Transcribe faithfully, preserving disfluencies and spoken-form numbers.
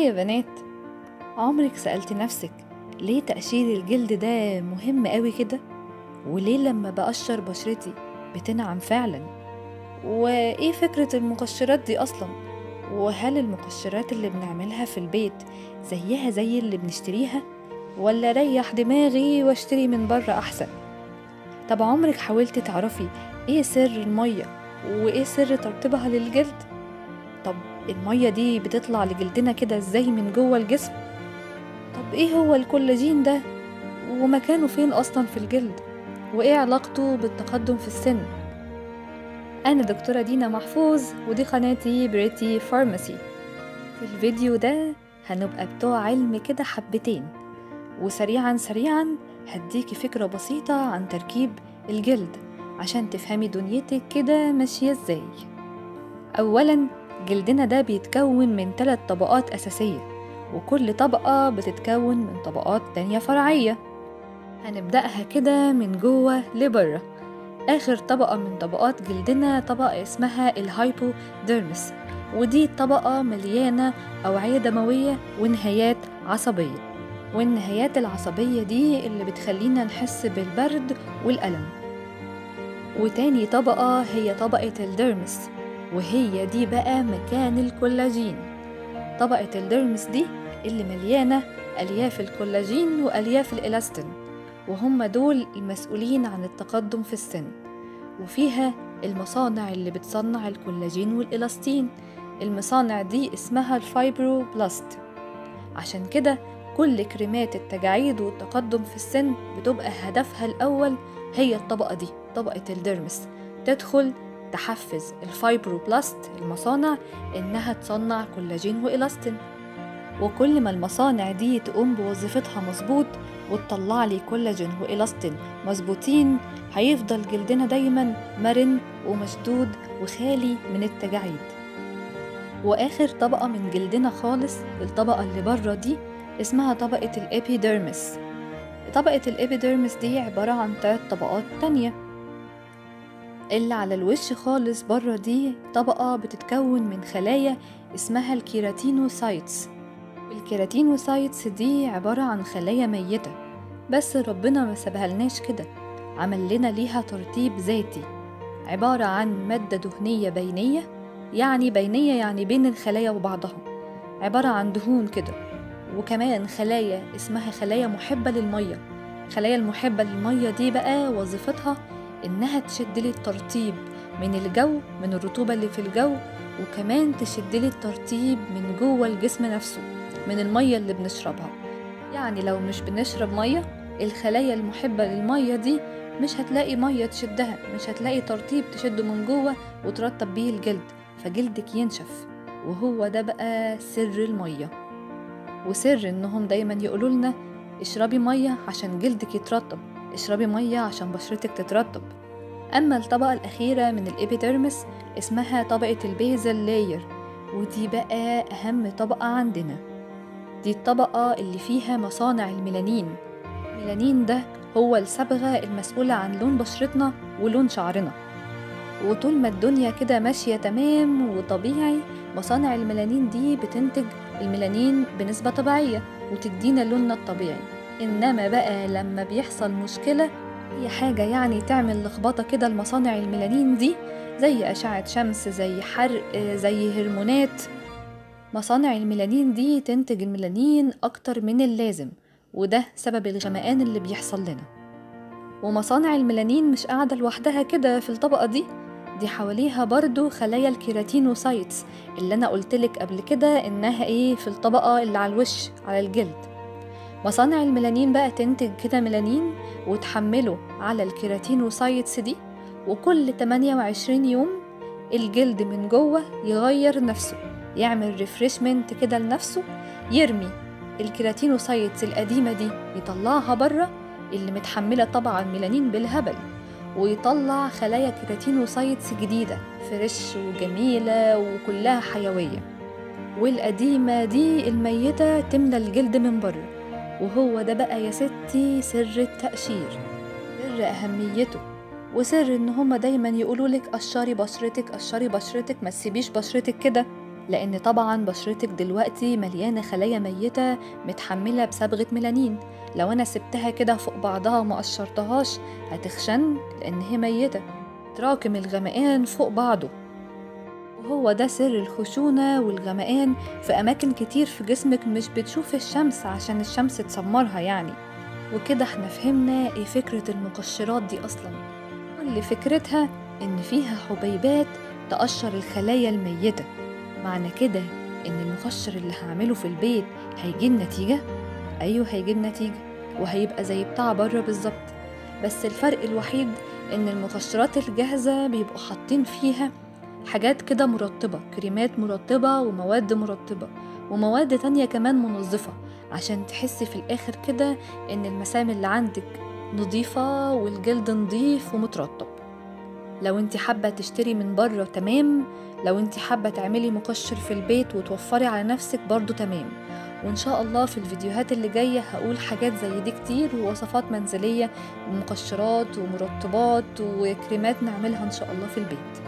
هاي يا بنات، عمرك سألت نفسك ليه تقشير الجلد ده مهم قوي كده؟ وليه لما بقشر بشرتي بتنعم فعلا؟ وايه فكرة المقشرات دي اصلا؟ وهل المقشرات اللي بنعملها في البيت زيها زي اللي بنشتريها، ولا ريح دماغي واشتري من بره احسن؟ طب عمرك حاولتي تعرفي ايه سر المية وايه سر ترطيبها للجلد؟ طب المية دي بتطلع لجلدنا كده ازاي من جوه الجسم؟ طب ايه هو الكولاجين ده ومكانه فين اصلا في الجلد؟ وايه علاقته بالتقدم في السن؟ انا دكتورة دينا محفوظ، ودي قناتي بريتي فارماسي. في الفيديو ده هنبقى بتوع علم كده حبتين، وسريعا سريعا هديكي فكرة بسيطة عن تركيب الجلد عشان تفهمي دنيتك كده ماشية ازاي. اولا، جلدنا ده بيتكون من ثلاث طبقات اساسية، وكل طبقة بتتكون من طبقات تانية فرعية. هنبدأها كده من جوه لبره. آخر طبقة من طبقات جلدنا طبقة اسمها الهايبوديرمس، ودي طبقة مليانة أوعية دموية ونهايات عصبية، والنهايات العصبية دي اللي بتخلينا نحس بالبرد والألم. وتاني طبقة هي طبقة الديرمس، وهي دي بقى مكان الكولاجين. طبقة الديرمس دي اللي مليانة ألياف الكولاجين وألياف الإلاستين، وهم دول المسؤولين عن التقدم في السن. وفيها المصانع اللي بتصنع الكولاجين والإلاستين. المصانع دي اسمها الفايبروبلاست. عشان كده كل كريمات التجاعيد والتقدم في السن بتبقى هدفها الأول هي الطبقة دي، طبقة الديرمس، تدخل تحفز الفايبروبلاست المصانع إنها تصنع كولاجين وإلاستين. وكل ما المصانع دي تقوم بوظيفتها مظبوط وتطلع لي كولاجين وإلاستين مظبوطين، هيفضل جلدنا دايما مرن ومشدود وخالي من التجاعيد. وآخر طبقة من جلدنا خالص، الطبقة اللي بره دي، اسمها طبقة الإبيديرمس. طبقة الإبيديرمس دي عبارة عن ثلاث طبقات تانية. اللي على الوش خالص بره دي طبقة بتتكون من خلايا اسمها الكيراتينوسايتس. الكيراتينوسايتس دي عبارة عن خلايا ميتة، بس ربنا ما سابها لناش كده، عمل لنا ليها ترتيب ذاتي، عبارة عن مادة دهنية بينية، يعني بينية يعني بين الخلايا وبعضها، عبارة عن دهون كده. وكمان خلايا اسمها خلايا محبة للمية. خلايا المحبة للمية دي بقى وظيفتها إنها تشد لي الترطيب من الجو، من الرطوبة اللي في الجو، وكمان تشد لي الترطيب من جوه الجسم نفسه، من المية اللي بنشربها. يعني لو مش بنشرب مية، الخلايا المحبة للمية دي مش هتلاقي مية تشدها، مش هتلاقي ترطيب تشده من جوه وترطب بيه الجلد، فجلدك ينشف. وهو ده بقى سر المية، وسر انهم دايما يقولوا لنا اشربي مية عشان جلدك يترطب، اشربي مية عشان بشرتك تترطب. اما الطبقة الاخيرة من الابيديرمس اسمها طبقة البيزل لاير، ودي بقى اهم طبقة عندنا. دي الطبقة اللي فيها مصانع الميلانين. الميلانين ده هو الصبغة المسؤولة عن لون بشرتنا ولون شعرنا. وطول ما الدنيا كده ماشية تمام وطبيعي، مصانع الميلانين دي بتنتج الميلانين بنسبة طبيعية وتدينا لوننا الطبيعي. إنما بقى لما بيحصل مشكلة، هي حاجة يعني تعمل لخبطة كده المصانع الميلانين دي، زي أشعة شمس، زي حرق، زي هرمونات، مصانع الميلانين دي تنتج الميلانين أكتر من اللازم، وده سبب الغمقان اللي بيحصل لنا. ومصانع الميلانين مش قاعدة لوحدها كده في الطبقة دي، دي حواليها برضو خلايا الكيراتينوسايتس اللي أنا قلتلك قبل كده إنها إيه في الطبقة اللي على الوش على الجلد. مصانع الميلانين بقى تنتج كده ميلانين وتحمله على الكيراتينوسايتس دي، وكل ثمانية وعشرين يوم الجلد من جوه يغير نفسه، يعمل ريفريشمنت كده لنفسه، يرمي الكيراتينوسايتس القديمة دي يطلعها بره اللي متحملة طبعا ميلانين بالهبل، ويطلع خلايا كيراتينوسايتس جديدة فريش وجميلة وكلها حيوية. والقديمة دي الميتة تملى الجلد من بره. وهو ده بقى يا ستي سر التقشير، سر أهميته، وسر إن هما دايما يقولولك قشري بشرتك، قشري بشرتك، ما تسيبيش بشرتك كده. لأن طبعا بشرتك دلوقتي مليانة خلايا ميتة متحملة بصبغة ميلانين. لو أنا سبتها كده فوق بعضها وما قشرتهاش هتخشن لأن هي ميتة، تراكم الغمقان فوق بعضه. وهو ده سر الخشونة والغمقان في أماكن كتير في جسمك مش بتشوف الشمس عشان الشمس تسمرها يعني. وكده احنا فهمنا ايه فكرة المقشرات دي أصلا. كل فكرتها إن فيها حبيبات تقشر الخلايا الميتة. معنى كده إن المقشر اللي هعمله في البيت هيجيب نتيجة؟ أيوه هيجيب نتيجة، وهيبقى زي بتاع بره بالظبط. بس الفرق الوحيد إن المقشرات الجاهزة بيبقوا حاطين فيها حاجات كده مرطبة، كريمات مرطبة ومواد مرطبة ومواد تانية كمان منظفة، عشان تحسي في الآخر كده إن المسام اللي عندك نظيفة والجلد نظيف ومترطب. لو انت حابة تشتري من بره تمام، لو انت حابة تعملي مقشر في البيت وتوفري على نفسك برضو تمام. وإن شاء الله في الفيديوهات اللي جاية هقول حاجات زي دي كتير، ووصفات منزلية ومقشرات ومرطبات وكريمات نعملها إن شاء الله في البيت.